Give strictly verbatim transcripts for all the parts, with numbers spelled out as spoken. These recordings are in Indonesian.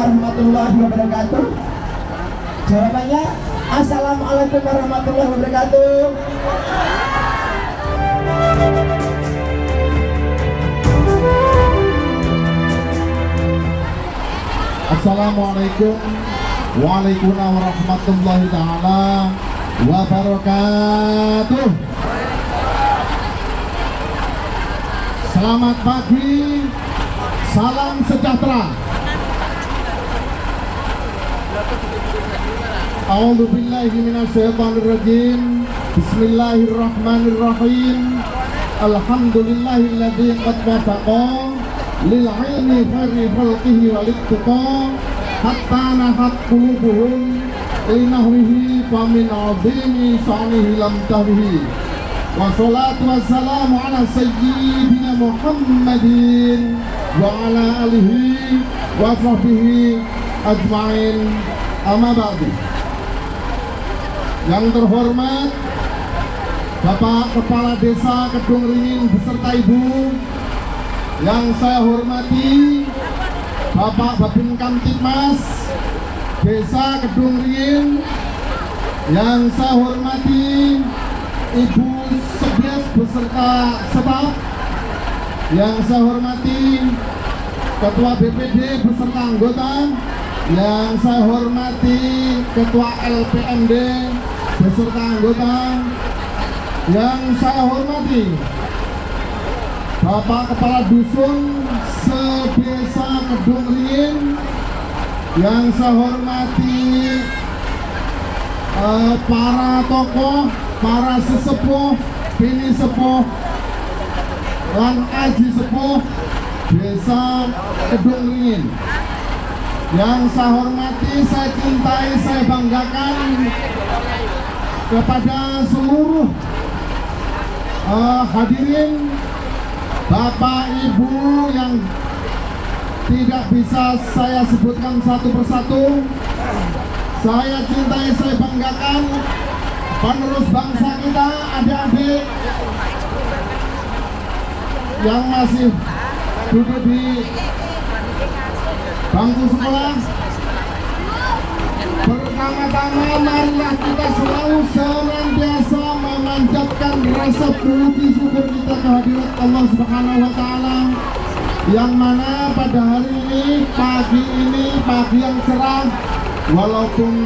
warahmatullahi wabarakatuh? Jawabannya Assalamualaikum warahmatullahi wabarakatuh. Assalamualaikum Waalaikumsalam warahmatullahi ta'ala wabarakatuh. Selamat pagi, salam sejahtera. A'udzu billahi minasyaitonir rajim. Bismillahirrahmanirrahim. Alhamdulillahilladzi qad wafaqa lil ilmi khairi khalqihi walid tuqa hatta nahat qulubuhum linahwihi famin azimi sa'nihi lam tahwihi. Wassalatu wassalamu ala sayyidina Muhammadin wa ala alihi wa sahbihi ajma'in, amma ba'du. Yang terhormat Bapak Kepala Desa Kedung Ringin beserta Ibu, yang saya hormati Bapak Babin Kamtibmas Desa Kedung Ringin, yang saya hormati Ibu Sebias beserta staf, yang saya hormati Ketua B P D beserta anggota, yang saya hormati Ketua L P M D beserta anggota, yang saya hormati Bapak Kepala Dusun se-Desa Kedung Ringin, yang saya hormati uh, para tokoh, para sesepuh, bini sepuh, lan aji sepuh Desa Kedung Ringin. Yang saya hormati, saya cintai, saya banggakan kepada seluruh uh, hadirin, Bapak Ibu yang tidak bisa saya sebutkan satu persatu. Saya cintai, saya banggakan penerus bangsa kita, adik-adik yang masih duduk di bangku sekolah. Pertama-tama marilah kita selalu senantiasa memanjatkan rasa puji syukur kita kehadirat Allah Subhanahu wa Ta'ala, yang mana pada hari ini, pagi ini, pagi yang cerah, walaupun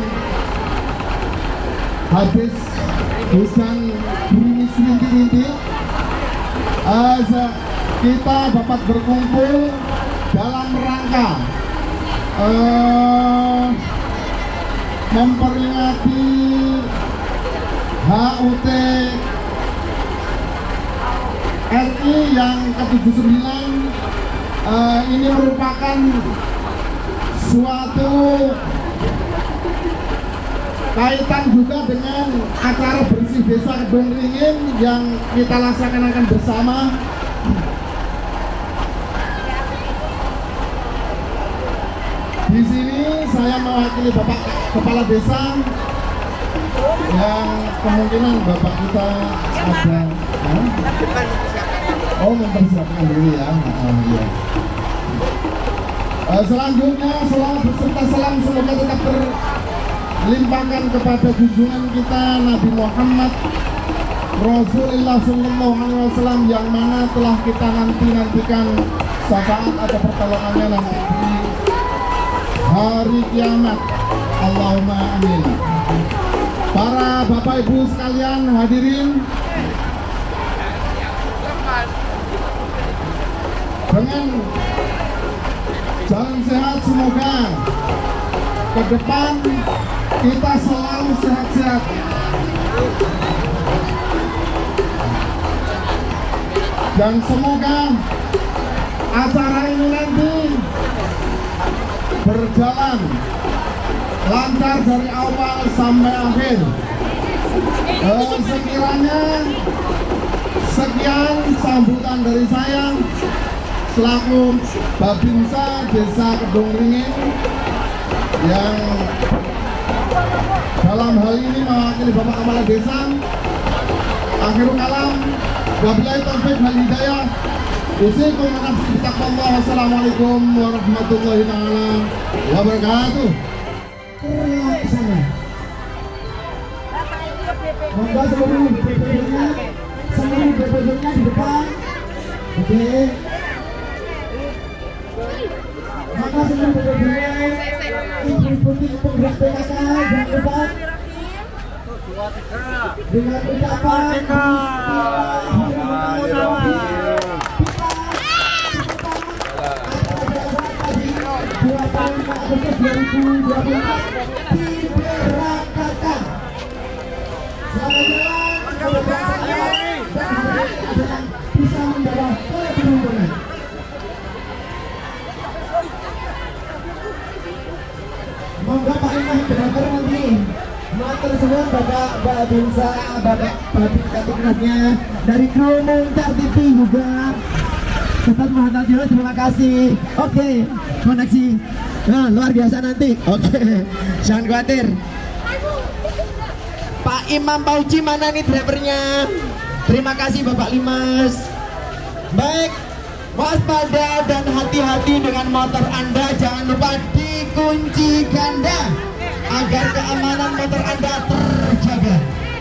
habis hujan gerimis rintik-rintik, uh, kita dapat berkumpul dalam rangka uh, memperingati H U T R I yang ke tujuh puluh sembilan. Uh, ini merupakan suatu kaitan juga dengan acara bersih Desa Kedung Ringin yang kita laksanakan bersama. Di sini saya mewakili Bapak Kepala Desa yang kemungkinan Bapak kita ada, huh? Oh, mempersiapkan diri ya. Oh, iya. Uh, selanjutnya, selamat beserta salam semoga tetap terlimpahkan kepada junjungan kita Nabi Muhammad Rasulullah Sallallahu Alaihi Wasallam, yang mana telah kita nanti-nantikan syafaat atau pertolongannya nanti di hari kiamat. Allahumma amin. Para Bapak Ibu sekalian hadirin, dengan jalan sehat semoga ke depan kita selalu sehat-sehat. Dan semoga acara ini nanti berjalan lancar dari awal sampai akhir. Eh, sekiranya sekian sambutan dari saya selaku Babinsa Desa Kedung Ringin, yang dalam hal ini mewakili Bapak Kepala Desa. Akhirul kalam, wabillahi taufiq wal hidayah. Usikum wa nafsi bitaqwallah. Wassalamualaikum warahmatullahi wabarakatuh. wabarakatuh. Terlaksana. Monggo seluruh B P D-nya, seluruh B P D-nya di depan. Oke. Maka seluruh B P D-nya, ibu-ibu penggerak P K K jangan lupa dengan ucapan dua tahun Agustus dua ribu dua puluh empat diberangkatkan. Selamat jalan, selamat berangkat dan bisa membawa keberuntungan. Monggo Pak Imam driver nanti motor semua Bapak Mbak Binsa, Bapak Bapak Katiknasnya dari kru Muntar T V juga. Ustaz Muhammad Dilo, terima kasih. Oke, koneksi nah, luar biasa nanti. Oke, jangan khawatir. Pak Imam Pauci mana nih drivernya? Terima kasih Bapak Limas. Baik, waspada dan hati-hati dengan motor Anda. Jangan lupa dikunci ganda agar keamanan motor Anda terjaga.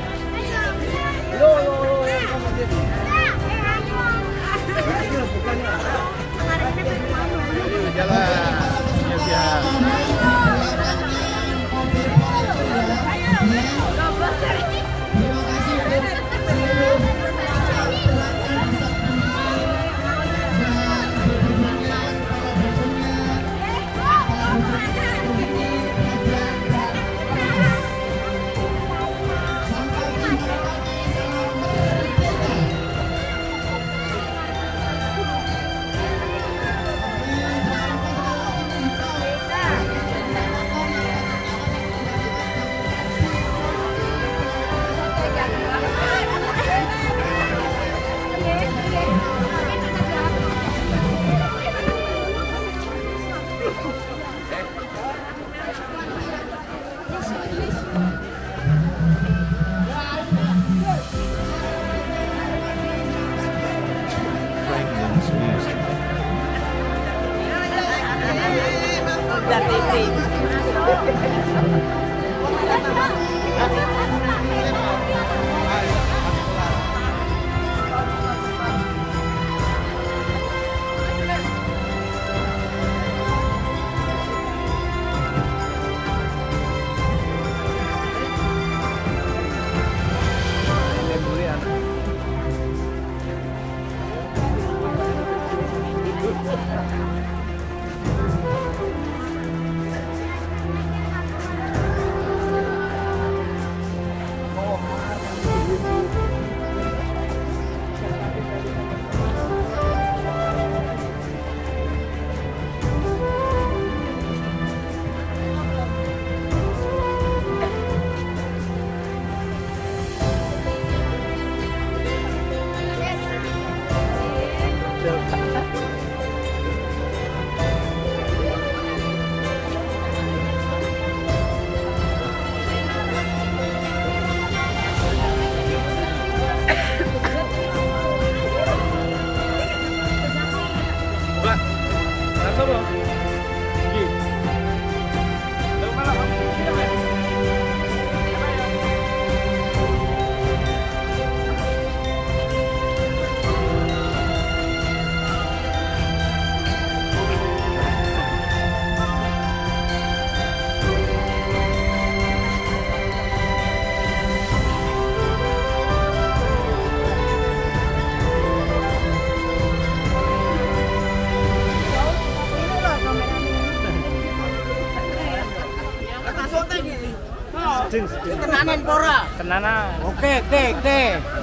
Tenanan pora. Tenanan. Oke, oke, oke.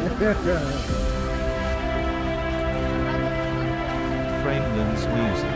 Franklin's Music.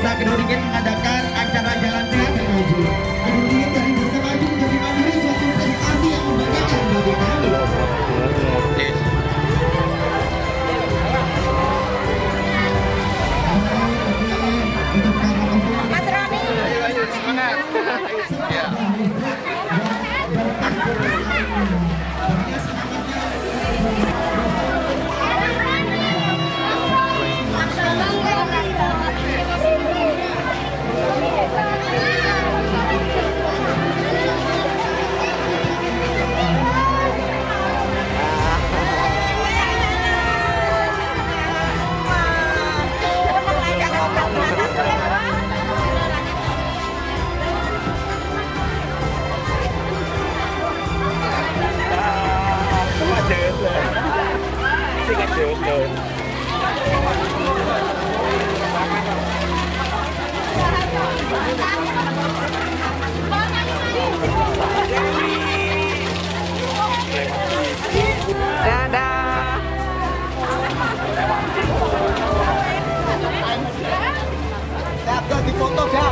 Desa Kedurungin mengadakan acara jalan sehat dan maju. Kedurungin dari Desa Maju menjadi mandiri suatu prestasi yang membanggakan bagi kami. Mas Roni. Semangat. Ya. Dadah. Dadah di foto jam.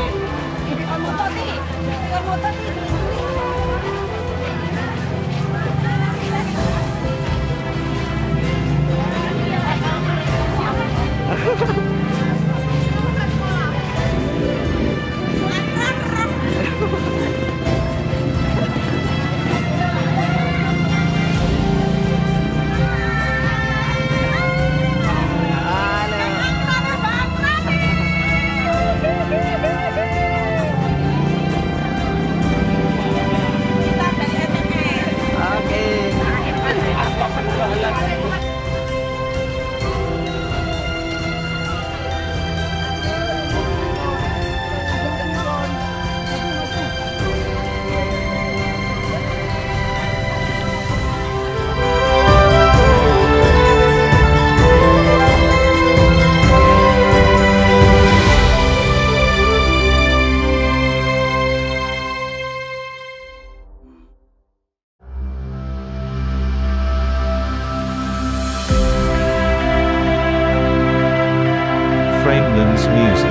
Framelands Music.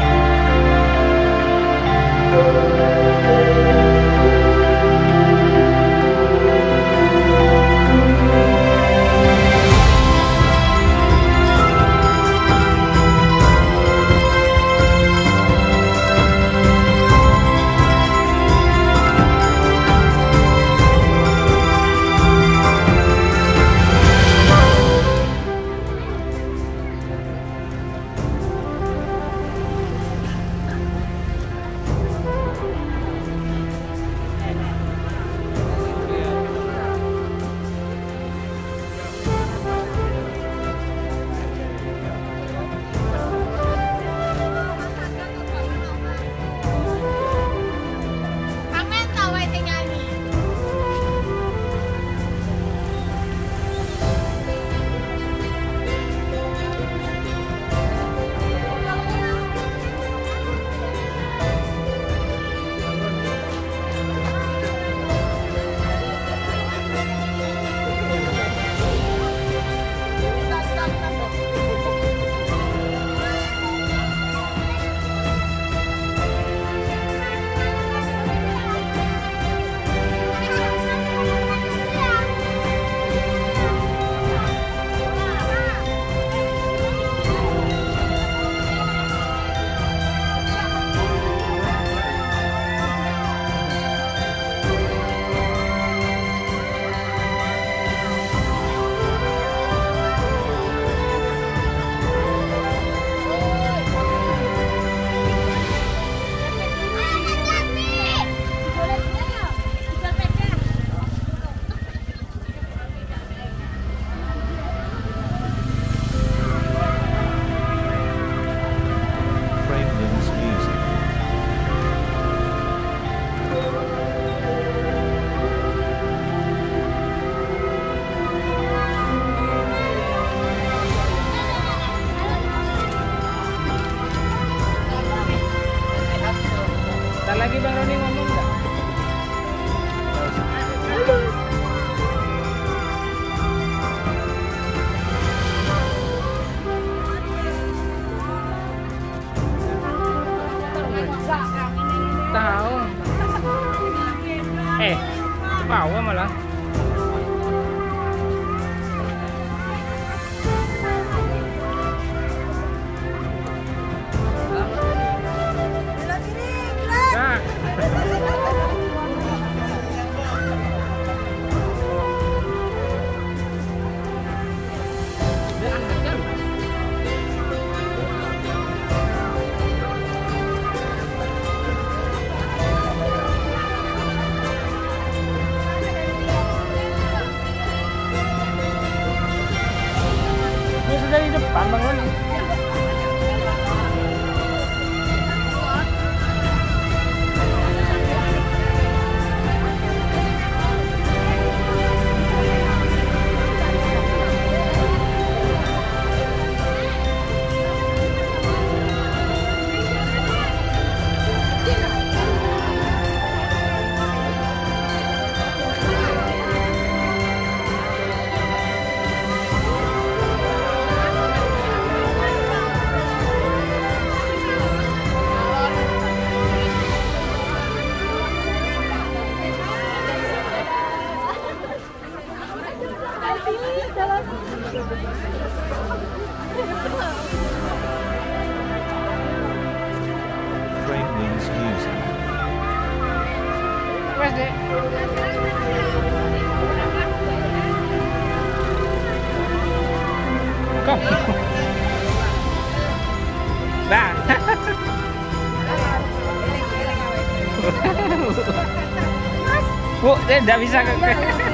lagi Bang Roni ngomong nggak? tahu. Eh, bawa malah. Nah. Ini sudah di depan Bang Roni. Fragrance music. Wes, Dek. Kom. Nah. Bu, dia tidak bisa ke.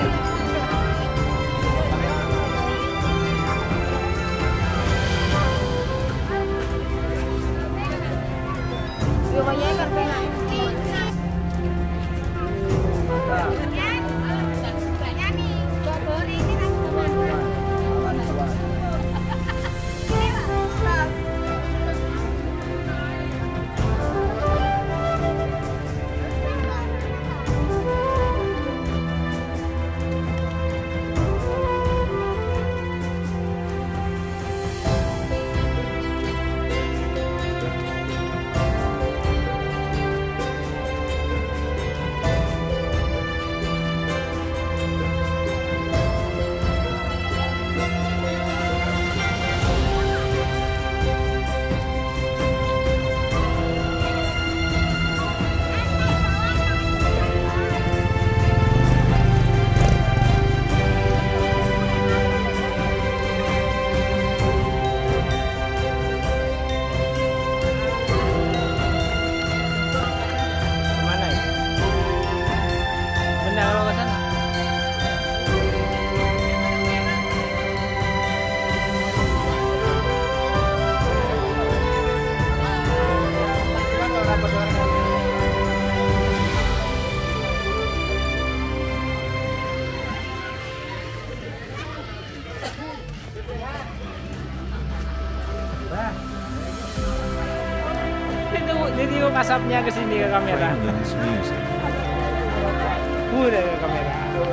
Jadi kok kasapnya ke sini ke kamera. Fragrance music. Udah ke kamera.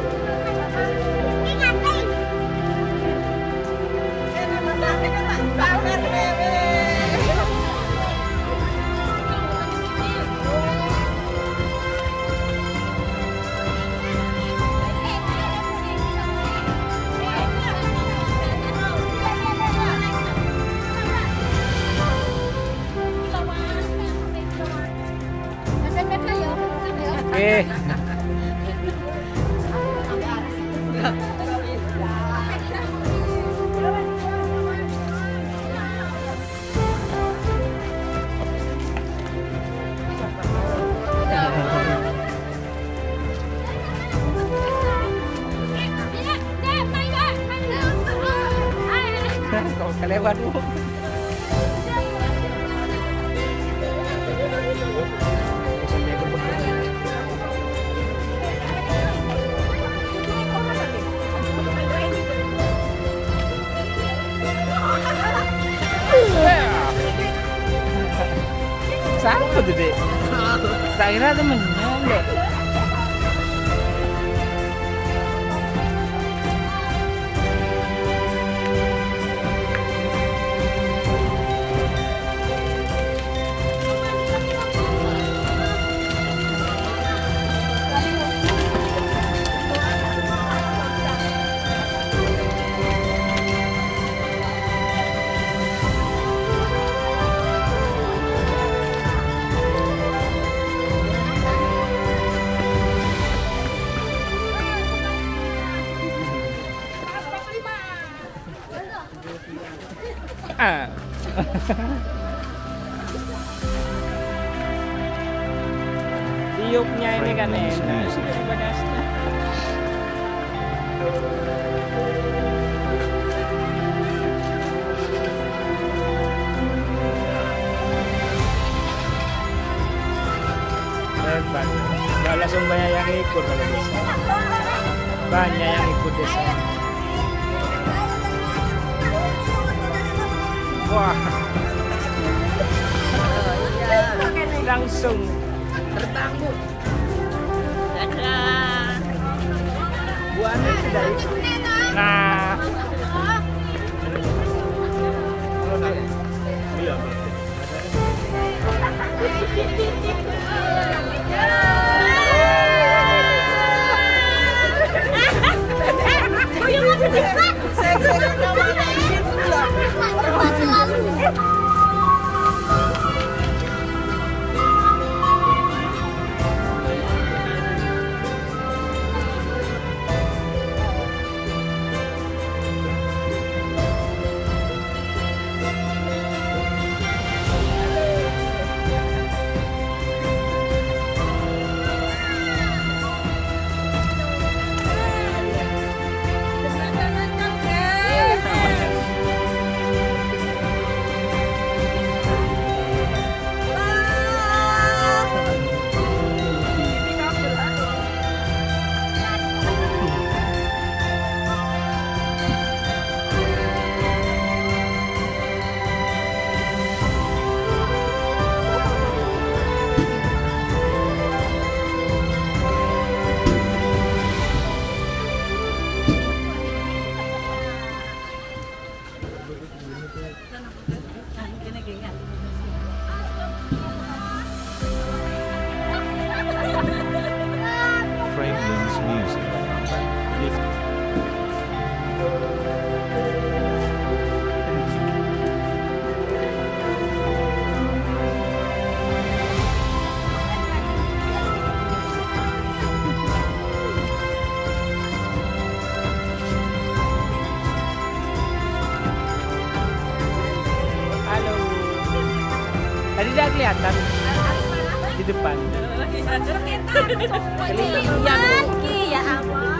Eh. Kau kelewat Bu. Siapa tuh, Dek? Tak kira temennya, Dek. Tiupnya ini kan enak. Hebat. Gak langsung banyak yang ikut kalau bisa. Banyak yang ikut desa. Wah. Langsung terbang bu. Dadah. Bu Ani sudah ikut. Nah. Iya. Franklin's music. Halo. Tadi dia kelihatan di depan. Kelihatan. Ya ampun.